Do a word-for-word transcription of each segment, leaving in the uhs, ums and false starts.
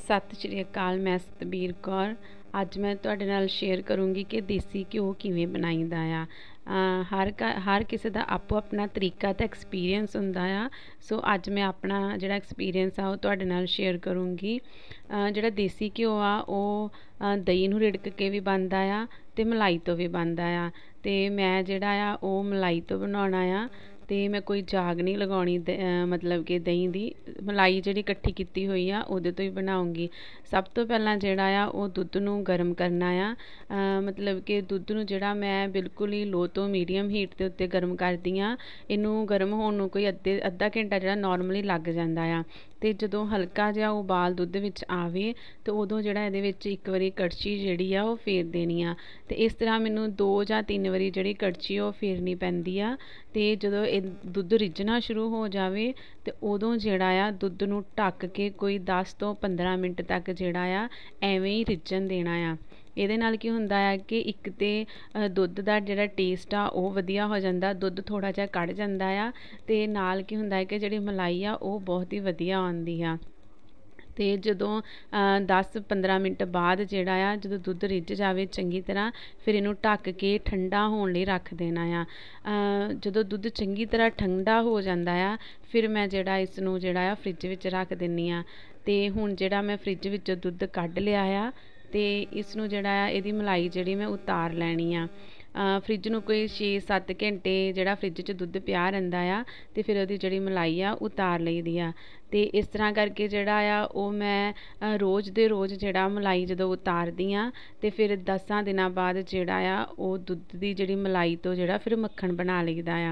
सत श्री अकाल। मैं सतबीर कौर। अज मैं तुहाडे नाल शेयर करूँगी कि देसी घ्यो किवें बनाईदा आ। अ, हर का हर किसी का आपो अपना तरीका तो एक्सपीरियंस हुंदा आ। सो अज मैं अपना जिहड़ा एक्सपीरियंस आ वो तुहाडे नाल शेयर करूँगी। अ, जिहड़ा देसी घ्यो आ वो दही नूं रिड़क के भी बनदा आ ते मलाई तो भी बनदा आ। ते मैं जिहड़ा आ वो मलाई तो बनाउणा आ। तो मैं कोई जाग नहीं लगाउणी, मतलब कि दही दी मलाई जिहड़ी इकट्ठी कीती हुई आ उहदे तो ही बनाऊँगी। सब तो पहलां जिहड़ा आ वो दुੱਧ नूं गर्म करना आ। अ, मतलब कि दुੱਧ नूं जिहड़ा मैं बिल्कुल ही लो तो मीडियम हीट दे उत्ते गर्म करदी आ। इहनूं गर्म होण नूं कोई अद्धे अद्धा घंटा जिहड़ा नॉर्मली लग जांदा आ। ते जदों हल्का जिहा उबाल दुੱਧ विच आवे ते उदों जिहड़ा इहदे विच इक वारी कड़छी जिहड़ी आ वो फेर देनी आ। ते इस तरह मैनूं दो जां तीन वारी जिहड़ी कड़छी आ वो फेरनी पैंदी आ। ते जदों ਇਹ ਦੁੱਧ ਰਿੱਝਣਾ ਸ਼ੁਰੂ ਹੋ ਜਾਵੇ ਤੇ ਉਦੋਂ ਜਿਹੜਾ ਆ ਦੁੱਧ ਨੂੰ ਢੱਕ ਕੇ ਕੋਈ ਦਸ ਤੋਂ ਪੰਦਰਾਂ ਮਿੰਟ ਤੱਕ ਜਿਹੜਾ ਆ ਐਵੇਂ ਹੀ ਰਿੱਝਣ ਦੇਣਾ ਆ। ਇਹਦੇ ਨਾਲ ਕੀ ਹੁੰਦਾ ਆ ਕਿ ਇੱਕ ਤੇ ਦੁੱਧ ਦਾ ਜਿਹੜਾ ਟੇਸਟ ਆ ਉਹ ਵਧੀਆ ਹੋ ਜਾਂਦਾ, ਦੁੱਧ ਥੋੜਾ ਜਿਹਾ ਕੱਢ ਜਾਂਦਾ ਆ ਤੇ ਨਾਲ ਕੀ ਹੁੰਦਾ ਹੈ ਕਿ ਜਿਹੜੀ ਮਲਾਈ ਆ ਉਹ ਬਹੁਤ ਹੀ ਵਧੀਆ ਆਉਂਦੀ ਆ। ਤੇ ਜਦੋਂ ਦਸ ਪੰਦਰਾਂ ਮਿੰਟ ਬਾਅਦ ਜਿਹੜਾ ਆ ਜਦੋਂ ਦੁੱਧ ਰਿੱਝ ਜਾਵੇ ਚੰਗੀ ਤਰ੍ਹਾਂ ਫਿਰ ਇਹਨੂੰ ਢੱਕ ਕੇ ਠੰਡਾ ਹੋਣ ਲਈ ਰੱਖ ਦੇਣਾ ਆ। ਜਦੋਂ ਦੁੱਧ ਚੰਗੀ ਤਰ੍ਹਾਂ ਠੰਡਾ ਹੋ ਜਾਂਦਾ ਆ ਫਿਰ ਮੈਂ ਜਿਹੜਾ ਇਸ ਨੂੰ ਜਿਹੜਾ ਆ ਫਰਿੱਜ ਵਿੱਚ ਰੱਖ ਦਿੰਦੀ ਆ। ਤੇ ਹੁਣ ਜਿਹੜਾ ਮੈਂ ਫਰਿੱਜ ਵਿੱਚੋਂ ਦੁੱਧ ਕੱਢ ਲਿਆ ਆ ਤੇ ਇਸ ਨੂੰ ਜਿਹੜਾ ਆ ਇਹਦੀ ਮਲਾਈ ਜਿਹੜੀ ਮੈਂ ਉਤਾਰ ਲੈਣੀ ਆ। ਫਰਿੱਜ ਨੂੰ ਕੋਈ ਛੇ ਸੱਤ ਘੰਟੇ ਜਿਹੜਾ ਫਰਿੱਜ 'ਚ ਦੁੱਧ ਪਿਆ ਰਹਿੰਦਾ ਆ ਤੇ ਫਿਰ ਉਹਦੀ ਜਿਹੜੀ ਮਲਾਈ ਆ ਉਤਾਰ ਲਈਦੀ ਆ। ਤੇ ਇਸ ਤਰ੍ਹਾਂ ਕਰਕੇ ਜਿਹੜਾ ਆ ਉਹ ਮੈਂ ਰੋਜ਼ ਦੇ ਰੋਜ਼ ਜਿਹੜਾ ਮਲਾਈ ਜਦੋਂ ਉਤਾਰਦੀ ਆ ਤੇ ਫਿਰ ਦਸਾਂ ਦਿਨਾਂ ਬਾਅਦ ਜਿਹੜਾ ਆ ਉਹ ਦੁੱਧ ਦੀ ਜਿਹੜੀ ਮਲਾਈ ਤੋਂ ਜਿਹੜਾ ਫਿਰ ਮੱਖਣ ਬਣਾ ਲਈਦਾ ਆ।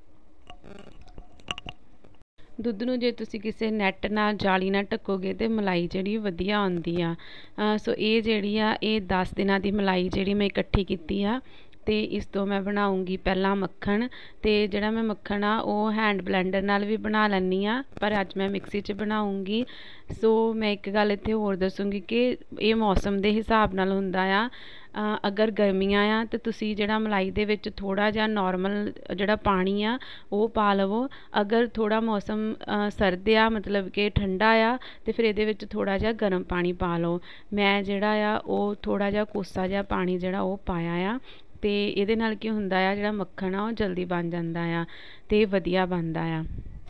ਦੁੱਧ ਨੂੰ ਜੇ ਤੁਸੀਂ ਕਿਸੇ ਨੈੱਟ ਨਾਲ ਜਾਲੀ ਨਾਲ ਢੱਕੋਗੇ ਤੇ ਮਲਾਈ ਜਿਹੜੀ ਵਧੀਆ ਆਉਂਦੀ ਆ। ਸੋ ਇਹ ਜਿਹੜੀ ਆ ਇਹ ਦਸ ਦਿਨਾਂ ਦੀ ਮਲਾਈ ਜਿਹੜੀ ਮੈਂ ਇਕੱਠੀ ਕੀਤੀ ਆ। ਤੇ ਇਸ ਤੋਂ ਮੈਂ ਬਣਾਉਂਗੀ ਪਹਿਲਾਂ ਮੱਖਣ। ਤੇ ਜਿਹੜਾ ਮੈਂ ਮੱਖਣ ਆ ਉਹ ਹੈਂਡ ਬਲੈਂਡਰ ਨਾਲ ਵੀ ਬਣਾ ਲੈਂਦੀ ਆ ਪਰ ਅੱਜ ਮੈਂ ਮਿਕਸੀ 'ਚ ਬਣਾਉਂਗੀ। ਸੋ ਮੈਂ ਇੱਕ ਗੱਲ ਇੱਥੇ ਹੋਰ ਦੱਸੂੰਗੀ ਕਿ ਇਹ ਮੌਸਮ ਦੇ ਹਿਸਾਬ ਨਾਲ ਹੁੰਦਾ ਆ। ਅਗਰ ਗਰਮੀਆਂ ਆ ਤਾਂ ਤੁਸੀਂ ਜਿਹੜਾ ਮਲਾਈ ਦੇ ਵਿੱਚ ਥੋੜ੍ਹਾ ਜਿਹਾ ਨੋਰਮਲ ਜਿਹੜਾ ਪਾਣੀ ਆ ਉਹ ਪਾ ਲਵੋ। ਅਗਰ ਥੋੜ੍ਹਾ ਮੌਸਮ ਸਰਦ ਆ ਮਤਲਬ ਕਿ ਠੰਡਾ ਆ ਅਤੇ ਫਿਰ ਇਹਦੇ ਵਿੱਚ ਥੋੜ੍ਹਾ ਜਿਹਾ ਗਰਮ ਪਾਣੀ ਪਾ ਲਓ। ਮੈਂ ਜਿਹੜਾ ਆ ਉਹ ਥੋੜ੍ਹਾ ਜਿਹਾ ਕੋਸਾ ਜਿਹਾ ਪਾਣੀ ਜਿਹੜਾ ਉਹ ਪਾਇਆ ਆ। ਅਤੇ ਇਹਦੇ ਨਾਲ ਕੀ ਹੁੰਦਾ ਆ ਜਿਹੜਾ ਮੱਖਣ ਆ ਉਹ ਜਲਦੀ ਬਣ ਜਾਂਦਾ ਆ ਅਤੇ ਵਧੀਆ ਬਣਦਾ ਆ।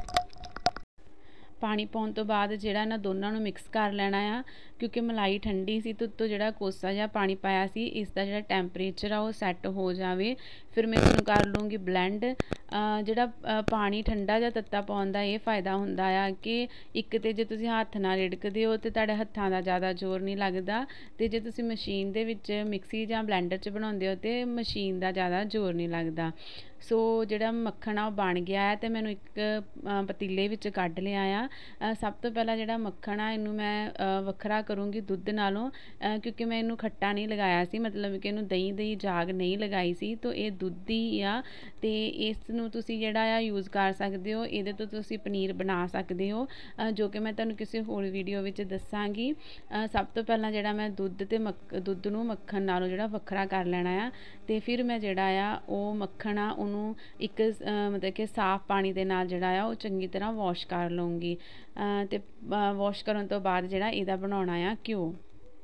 ਪਾਣੀ ਪਾਉਣ ਤੋਂ ਬਾਅਦ ਜਿਹੜਾ ਇਹਨਾਂ ਦੋਨਾਂ ਨੂੰ ਮਿਕਸ ਕਰ ਲੈਣਾ ਆ ਕਿਉਂਕਿ ਮਲਾਈ ਠੰਡੀ ਸੀ ਅਤੇ ਉੱਤੋਂ ਜਿਹੜਾ ਕੋਸਾ ਜਿਹਾ ਪਾਣੀ ਪਾਇਆ ਸੀ ਇਸ ਦਾ ਜਿਹੜਾ ਟੈਂਪਰੇਚਰ ਆ ਉਹ ਸੈੱਟ ਹੋ ਜਾਵੇ। ਫਿਰ ਮੈਂ ਇਸਨੂੰ ਕਰ ਲੂੰਗੀ ਬਲੈਂਡ। ਜਿਹੜਾ ਪਾਣੀ ਠੰਡਾ ਜਾਂ ਤੱਤਾ ਪਾਉਣ ਦਾ ਇਹ ਫਾਇਦਾ ਹੁੰਦਾ ਆ ਕਿ ਇੱਕ ਤਾਂ ਜੇ ਤੁਸੀਂ ਹੱਥ ਨਾਲ ਰਿੜਕਦੇ ਹੋ ਤਾਂ ਤੁਹਾਡੇ ਹੱਥਾਂ ਦਾ ਜ਼ਿਆਦਾ ਜ਼ੋਰ ਨਹੀਂ ਲੱਗਦਾ ਅਤੇ ਜੇ ਤੁਸੀਂ ਮਸ਼ੀਨ ਦੇ ਵਿੱਚ ਮਿਕਸੀ ਜਾਂ ਬਲੈਂਡਰ 'ਚ ਬਣਾਉਂਦੇ ਹੋ ਤਾਂ ਮਸ਼ੀਨ ਦਾ ਜ਼ਿਆਦਾ ਜ਼ੋਰ ਨਹੀਂ ਲੱਗਦਾ। ਸੋ ਜਿਹੜਾ ਮੱਖਣ ਆ ਉਹ ਬਣ ਗਿਆ ਹੈ ਅਤੇ ਮੈਨੂੰ ਇੱਕ ਪਤੀਲੇ ਵਿੱਚ ਕੱਢ ਲਿਆ ਆ। ਸਭ ਤੋਂ ਪਹਿਲਾਂ ਜਿਹੜਾ ਮੱਖਣ ਆ ਇਹਨੂੰ ਮੈਂ ਵੱਖਰਾ ਕਰੂੰਗੀ ਦੁੱਧ ਨਾਲੋਂ ਕਿਉਂਕਿ ਮੈਂ ਇਹਨੂੰ ਖੱਟਾ ਨਹੀਂ ਲਗਾਇਆ ਸੀ, ਮਤਲਬ ਕਿ ਇਹਨੂੰ ਦਹੀਂ ਦੀ ਜਾਗ ਨਹੀਂ ਲਗਾਈ ਸੀ। ਤਾਂ ਇਹ ਦੁੱਧ ਹੀ ਆ ਅਤੇ ਇਸ ਨੂੰ ਤੁਸੀਂ ਜਿਹੜਾ ਆ ਯੂਜ਼ ਕਰ ਸਕਦੇ ਹੋ। ਇਹਦੇ ਤੋਂ ਤੁਸੀਂ ਪਨੀਰ ਬਣਾ ਸਕਦੇ ਹੋ ਜੋ ਕਿ ਮੈਂ ਤੁਹਾਨੂੰ ਕਿਸੇ ਹੋਰ ਵੀਡੀਓ ਵਿੱਚ ਦੱਸਾਂਗੀ। ਸਭ ਤੋਂ ਪਹਿਲਾਂ ਜਿਹੜਾ ਮੈਂ ਦੁੱਧ ਅਤੇ ਮੱਖ ਦੁੱਧ ਨੂੰ ਮੱਖਣ ਨਾਲੋਂ ਜਿਹੜਾ ਵੱਖਰਾ ਕਰ ਲੈਣਾ ਆ ਅਤੇ ਫਿਰ ਮੈਂ ਜਿਹੜਾ ਆ ਉਹ ਮੱਖਣ ਆ ਉਹਨੂੰ ਇੱਕ ਮਤਲਬ ਕਿ ਸਾਫ਼ ਪਾਣੀ ਦੇ ਨਾਲ ਜਿਹੜਾ ਆ ਉਹ ਚੰਗੀ ਤਰ੍ਹਾਂ ਵਾਸ਼ ਕਰ ਲਊਂਗੀ। ਅਤੇ ਵਾਸ਼ ਕਰਨ ਤੋਂ ਬਾਅਦ ਜਿਹੜਾ ਇਹਦਾ ਬਣਾਉਣਾ ਆ ਘਿਓ।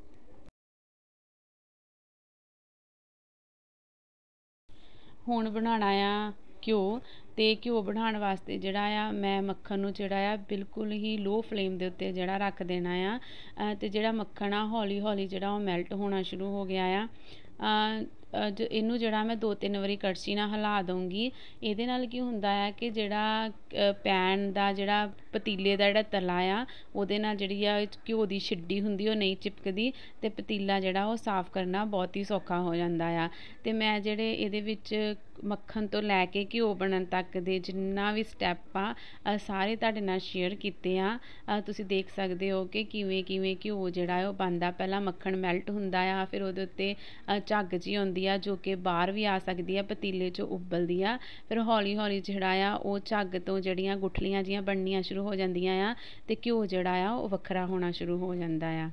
ਹੁਣ ਬਣਾਉਣਾ ਆ ਘਿਓ। ਅਤੇ ਘਿਓ ਬਣਾਉਣ ਵਾਸਤੇ ਜਿਹੜਾ ਆ ਮੈਂ ਮੱਖਣ ਨੂੰ ਜਿਹੜਾ ਆ ਬਿਲਕੁਲ ਹੀ ਲੋ ਫਲੇਮ ਦੇ ਉੱਤੇ ਜਿਹੜਾ ਰੱਖ ਦੇਣਾ ਆ ਅਤੇ ਜਿਹੜਾ ਮੱਖਣ ਆ ਹੌਲੀ ਹੌਲੀ ਜਿਹੜਾ ਉਹ ਮੈਲਟ ਹੋਣਾ ਸ਼ੁਰੂ ਹੋ ਗਿਆ ਆ। ਜ ਇਹਨੂੰ ਜਿਹੜਾ ਮੈਂ ਦੋ ਤਿੰਨ ਵਾਰੀ ਕੜਛੀ ਨਾਲ ਹਿਲਾ ਦਊਂਗੀ। ਇਹਦੇ ਨਾਲ ਕੀ ਹੁੰਦਾ ਆ ਕਿ ਜਿਹੜਾ ਪੈਨ ਦਾ ਜਿਹੜਾ ਪਤੀਲੇ ਦਾ ਜਿਹੜਾ ਤਲਾ ਆ ਉਹਦੇ ਨਾਲ ਜਿਹੜੀ ਆ ਘਿਓ ਦੀ ਛਿੱਡੀ ਹੁੰਦੀ ਉਹ ਨਹੀਂ ਚਿਪਕਦੀ ਅਤੇ ਪਤੀਲਾ ਜਿਹੜਾ ਉਹ ਸਾਫ਼ ਕਰਨਾ ਬਹੁਤ ਹੀ ਸੌਖਾ ਹੋ ਜਾਂਦਾ ਆ। ਅਤੇ ਮੈਂ ਜਿਹੜੇ ਇਹਦੇ ਵਿੱਚ ਮੱਖਣ ਤੋਂ ਲੈ ਕੇ ਘਿਓ ਬਣਨ ਤੱਕ ਦੇ ਜਿੰਨਾ ਵੀ ਸਟੈਪ ਆ ਸਾਰੇ ਤੁਹਾਡੇ ਨਾਲ ਸ਼ੇਅਰ ਕੀਤੇ ਆ। ਤੁਸੀਂ ਦੇਖ ਸਕਦੇ ਹੋ ਕਿ ਕਿਵੇਂ ਕਿਵੇਂ ਘਿਓ ਜਿਹੜਾ ਉਹ ਬਣਦਾ। ਪਹਿਲਾਂ ਮੱਖਣ ਮੈਲਟ ਹੁੰਦਾ ਆ ਫਿਰ ਉਹਦੇ ਉੱਤੇ ਝੱਗ ਜਿਹੀ ਆਉਂਦੀ ਆ ਜੋ ਕਿ ਬਾਹਰ ਵੀ ਆ ਸਕਦੀ ਆ, ਪਤੀਲੇ 'ਚੋਂ ਉਬਲਦੀ ਆ। ਫਿਰ ਹੌਲੀ ਹੌਲੀ ਜਿਹੜਾ ਆ ਉਹ ਝੱਗ ਤੋਂ ਜਿਹੜੀਆਂ ਗੁਠਲੀਆਂ ਜਿਹੀਆਂ ਬਣਨੀਆਂ ਸ਼ੁਰੂ ਹੋ ਜਾਂਦੀਆਂ ਆ ਅਤੇ ਘਿਓ ਜਿਹੜਾ ਆ ਉਹ ਵੱਖਰਾ ਹੋਣਾ ਸ਼ੁਰੂ ਹੋ ਜਾਂਦਾ ਆ।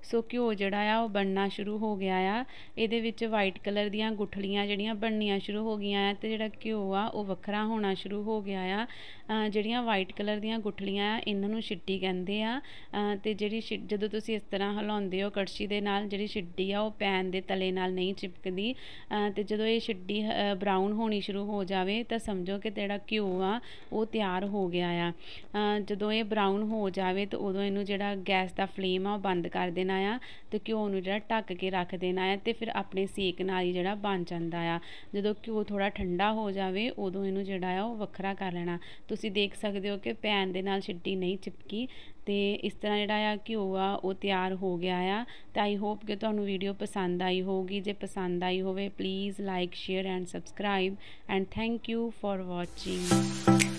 सो घ्यो जिहड़ा आ वो बनना शुरू हो गया आ। इहदे विच वाइट कलर दीयां गुठलियां जिहड़ियां बननियां शुरू हो गईयां आ ते जिहड़ा घ्यो आ वो वखरा होना शुरू हो गया आ। जिहड़ियां वाइट कलर दीयां गुठलियां आ इन्हां नूं छिट्टी कहंदे आ ते जिहड़ी छिट जदों तुसीं इस तरह हिलाउंदे हो कड़छी दे नाल जिहड़ी छिड्डी आ वो पैन दे तले नाल नहीं चिपकदी ते जदों ये छिड्डी ब्राउन होनी शुरू हो जावे तो समझो कि जिहड़ा घ्यो आ वो तैयार हो गया आ। जदों ये ब्राउन हो जावे तो उदों इहनूं जिहड़ा गैस दा फ्लेम आ वो बंद कर देना आ ते घ्यो नूं जिहड़ा ढक के रख देना है ते फिर अपने सेक नाल ही जिहड़ा बन जांदा आ। जदों घ्यो थोड़ा ठंडा हो जावे उदों इहनूं जिहड़ा आ वो वखरा कर लेना। तुसीं देख सकदे हो कि पैन दे नाल छिड्डी नहीं चिपकी ते इस तरह जिहड़ा आ घ्यो आ वो तैयार हो गया आ। तो आई होप कि तुहानूं वीडियो पसंद आई होगी। जे पसंद आई होवे please like share and subscribe and thank you for watching.